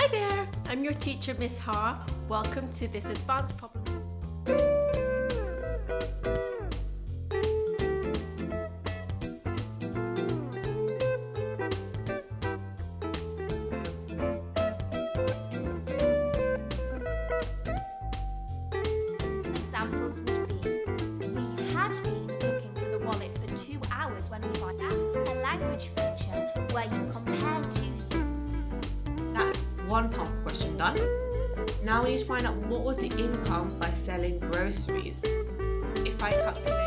Hi there, I'm your teacher, Miss Ha. Welcome to this advanced problem. Examples would be, we had been looking for the wallet for 2 hours when we found that's a language feature where you compare two things. That's one part of the question done. Now we need to find out what was the income by selling groceries. If I calculate